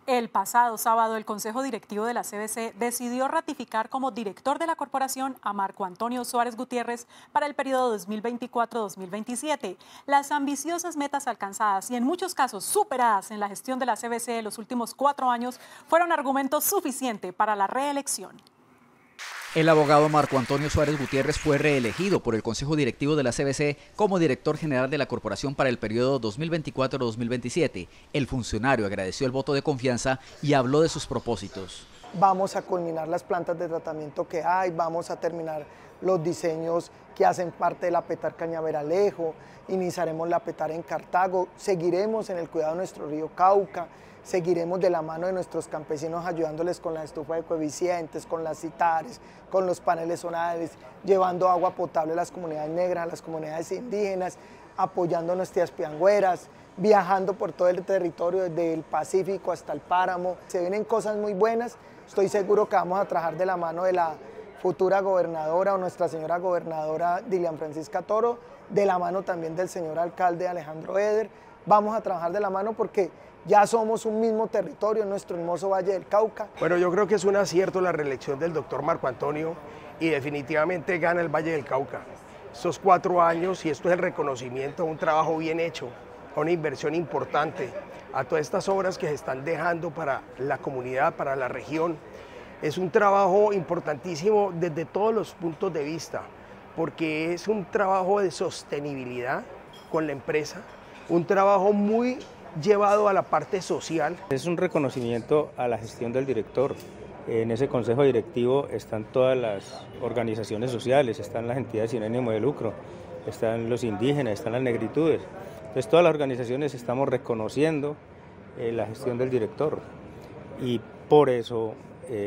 El pasado sábado, el Consejo Directivo de la CBC decidió ratificar como director de la corporación a Marco Antonio Suárez Gutiérrez para el periodo 2024-2027. Las ambiciosas metas alcanzadas y en muchos casos superadas en la gestión de la CBC en los últimos 4 años fueron argumento suficiente para la reelección. El abogado Marco Antonio Suárez Gutiérrez fue reelegido por el Consejo Directivo de la CBC como director general de la corporación para el periodo 2024-2027. El funcionario agradeció el voto de confianza y habló de sus propósitos. Vamos a culminar las plantas de tratamiento que hay, vamos a terminar los diseños que hacen parte de la PETAR Cañaveralejo, iniciaremos la PETAR en Cartago, seguiremos en el cuidado de nuestro río Cauca, seguiremos de la mano de nuestros campesinos ayudándoles con la estufa de coeficientes, con las citares, con los paneles solares, llevando agua potable a las comunidades negras, a las comunidades indígenas, apoyando nuestras piangüeras, viajando por todo el territorio desde el Pacífico hasta el Páramo. Se vienen cosas muy buenas, estoy seguro que vamos a trabajar de la mano de la futura gobernadora o nuestra señora gobernadora Dilian Francisca Toro, de la mano también del señor alcalde Alejandro Eder. Vamos a trabajar de la mano porque ya somos un mismo territorio en nuestro hermoso Valle del Cauca. Bueno, yo creo que es un acierto la reelección del doctor Marco Antonio y definitivamente gana el Valle del Cauca. Estos 4 años y esto es el reconocimiento a un trabajo bien hecho, a una inversión importante, a todas estas obras que se están dejando para la comunidad, para la región. Es un trabajo importantísimo desde todos los puntos de vista, porque es un trabajo de sostenibilidad con la empresa, un trabajo muy llevado a la parte social. Es un reconocimiento a la gestión del director. En ese consejo directivo están todas las organizaciones sociales, están las entidades sin ánimo de lucro, están los indígenas, están las negritudes. Entonces todas las organizaciones estamos reconociendo la gestión del director y por eso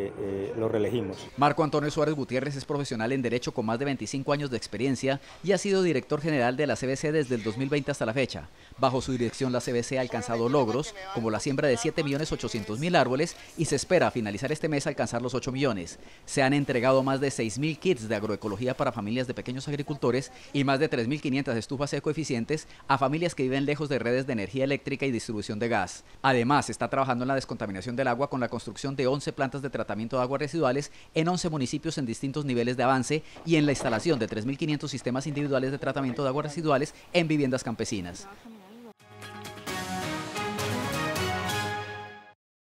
lo reelegimos. Marco Antonio Suárez Gutiérrez es profesional en Derecho con más de 25 años de experiencia y ha sido director general de la CBC desde el 2020 hasta la fecha. Bajo su dirección la CBC ha alcanzado logros como la siembra de 7.800.000 árboles y se espera finalizar este mes alcanzar los 8 millones. Se han entregado más de 6.000 kits de agroecología para familias de pequeños agricultores y más de 3.500 estufas ecoeficientes a familias que viven lejos de redes de energía eléctrica y distribución de gas. Además, se está trabajando en la descontaminación del agua con la construcción de 11 plantas de tratamiento de aguas residuales en 11 municipios en distintos niveles de avance y en la instalación de 3.500 sistemas individuales de tratamiento de aguas residuales en viviendas campesinas.